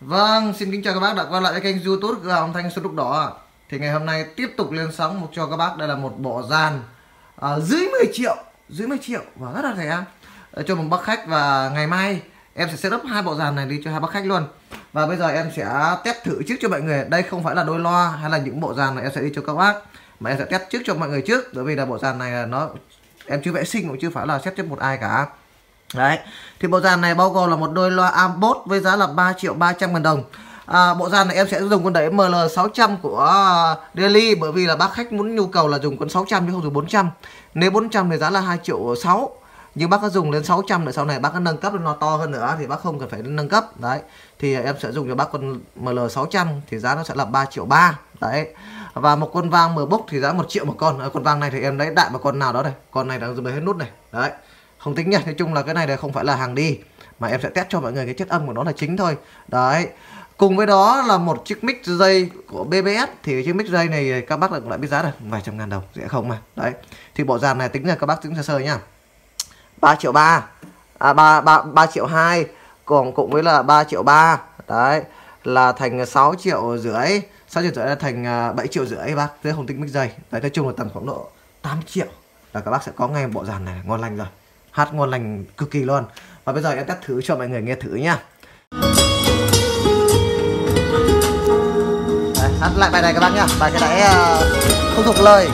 Vâng, xin kính chào các bác đã quay lại với kênh YouTube Cửa hàng Âm Thanh Xuân Lúc Đỏ. Thì ngày hôm nay tiếp tục lên sóng cho các bác. Đây là một bộ dàn dưới 10 triệu và rất là rẻ cho một bác khách. Và ngày mai em sẽ setup hai bộ dàn này đi cho hai bác khách luôn. Và bây giờ em sẽ test thử trước cho mọi người. Đây không phải là đôi loa hay là những bộ dàn này em sẽ đi cho các bác, mà em sẽ test trước cho mọi người trước. Bởi vì là bộ dàn này nó em chưa vệ sinh, cũng chưa phải là set cho một ai cả. Đấy, thì bộ dàn này bao gồm là một đôi loa Ambot với giá là 3.300.000 đồng. Bộ dàn này em sẽ dùng con đẩy ML600 của Daily, bởi vì là bác khách muốn nhu cầu là dùng con 600 chứ không dùng 400. Nếu 400 thì giá là 2.600.000, nhưng bác có dùng lên 600 để sau này bác có nâng cấp lên nó to hơn nữa thì bác không cần phải nâng cấp. Đấy, thì em sẽ dùng cho bác con ML600 thì giá nó sẽ là 3.300.000. Đấy, và một con vang M-Box thì giá 1 triệu một con. Con vang này thì em lấy đại một con nào đó này, con này đang dùng hết nút này. Đấy, không tính nha, nói chung là cái này không phải là hàng đi, mà em sẽ test cho mọi người cái chất âm của nó là chính thôi. Đấy, cùng với đó là một chiếc mic dây của BBS. Thì chiếc mic dây này các bác lại biết giá này, vài trăm ngàn đồng, dễ không mà. Đấy, thì bộ dàn này tính là các bác tính sơ sơ nhá, 3.300.000, 3.200.000 cùng với là 3.300.000. Đấy, là thành 6.500.000, 6.500.000 là thành 7.500.000 bác, thế không tính mic dây. Đấy, nói chung là tầm khoảng độ 8 triệu là các bác sẽ có ngay bộ dàn này ngon lành rồi, hát ngon lành cực kỳ luôn. Và bây giờ em test thử cho mọi người nghe thử nha. Đấy, hát lại bài này các bác nhá, bài cái nãy không thuộc lời.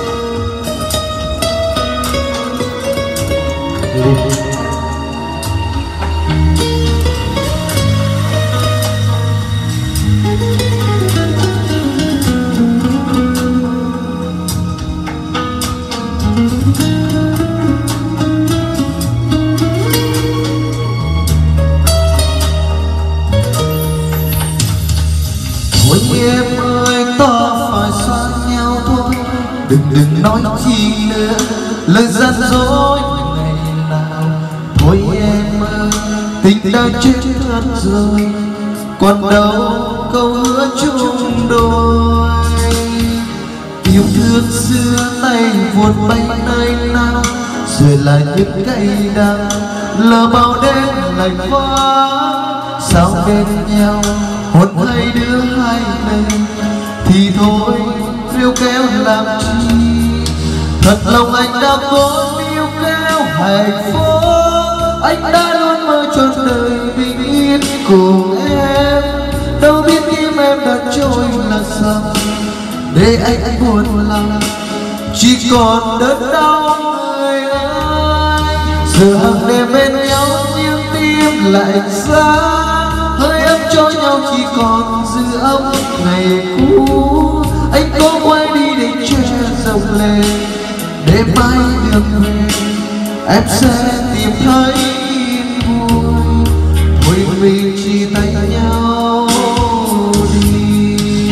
Ôi em ơi, ta phải xa nhau thôi, đừng nói chi nữa lời gian dối ngày nào. Thôi em ơi, tình đã chết thật rồi, còn đâu câu hứa chung đôi. Yêu thương xưa nay vụt bay nơi nào, rồi lại những cây đắng lỡ bao đêm lạnh vắng. Sao bên nhau hôn hai đứa hai bên thì thôi phiêu kéo làm chi. Thật lòng anh đã có phiêu kéo hạnh phúc, anh đã luôn mơ cho đời bình yên cùng em. Đâu biết tim em đã trôi là sao, để anh buồn lòng chỉ còn đớn đau người ơi. Giờ hàng đêm bên nhau nhưng tim lạnh giá, hơi ấm cho nhau chỉ còn dư âm ngày cũ. Anh có quay đi để che dòng lệ, để mai được về em sẽ tìm thấy vui. Thôi mình chia tay nhau đi.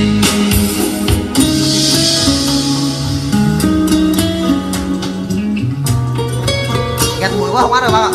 Ghét mũi quá không hát được bác ạ.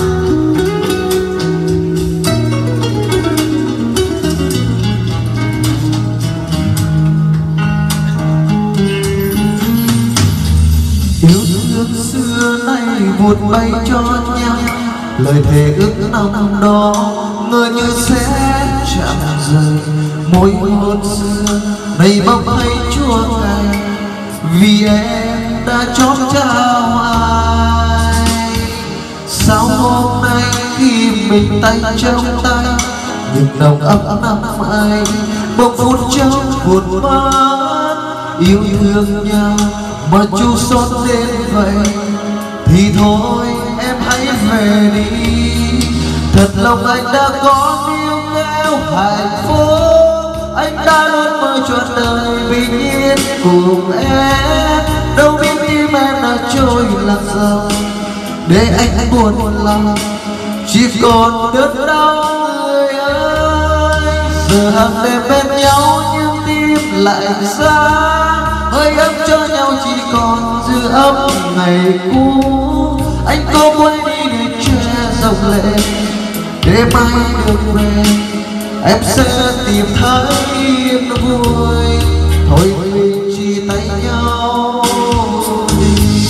Yêu thương xưa nay vụt bay cho nhau, lời thề ước năm đó ngỡ như sẽ chạm rời. Môi hôn xưa nay bóng hay chua cay, vì em đã chót trao ai. Sao hôm nay khi mình tay trong tay, những nồng ấm năm ai bỗng phút trong vụt mất. Yêu thương nhau mà chu xót đến vậy thì thôi em hãy về đi. Thật lòng anh đã có níu kéo hạnh phúc, anh đã luôn mơ cho đời bình yên cùng em. Đâu biết tim em đã trôi lạc dòng, để anh buồn lòng chỉ còn đớn đau người ơi. Giờ hàng đêm bên nhau nhưng tim lạnh giá, hơi ấm cho nhau chỉ còn dư âm ngày cũ. Anh có quay đi để che dòng lệ, để mai được về em sẽ tìm thấy yên vui. Thôi mình chia tay nhau đi,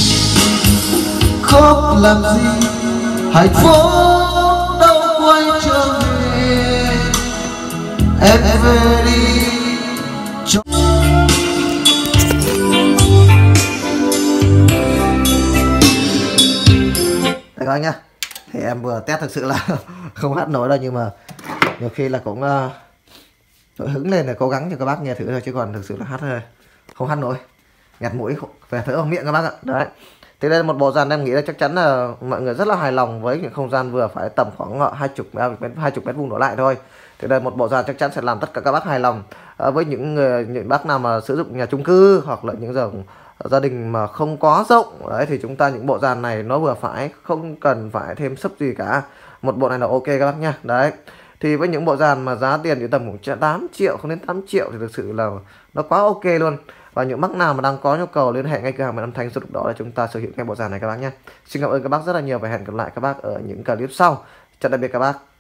khóc làm gì hạnh phúc đâu quay trở về. em về đi cho... Đấy các anh nhá, thì em vừa test thực sự là không hát nổi đâu, nhưng mà nhiều khi là cũng nổi hứng lên để cố gắng cho các bác nghe thử thôi, chứ còn thực sự là hát không hát nổi, nghẹt mũi về thở bằng miệng các bác ạ. Đấy, thì đây là một bộ dàn em nghĩ là chắc chắn là mọi người rất là hài lòng với những không gian vừa phải, tầm khoảng 20 mét vuông đổ lại thôi. Thì đây một bộ dàn chắc chắn sẽ làm tất cả các bác hài lòng. Với những bác nào mà sử dụng nhà chung cư hoặc là những gia đình mà không quá rộng đấy, thì chúng ta những bộ dàn này nó vừa phải, không cần phải thêm sấp gì cả, một bộ này là ok các bác nha. Đấy, thì với những bộ dàn mà giá tiền chỉ tầm khoảng 8 triệu không đến 8 triệu thì thực sự là nó quá ok luôn. Và những bác nào mà đang có nhu cầu liên hệ ngay cửa hàng Mật Âm Thanh số đó để chúng ta sở hữu ngay bộ dàn này các bác nhé. Xin cảm ơn các bác rất là nhiều và hẹn gặp lại các bác ở những clip sau. Chào tạm biệt các bác.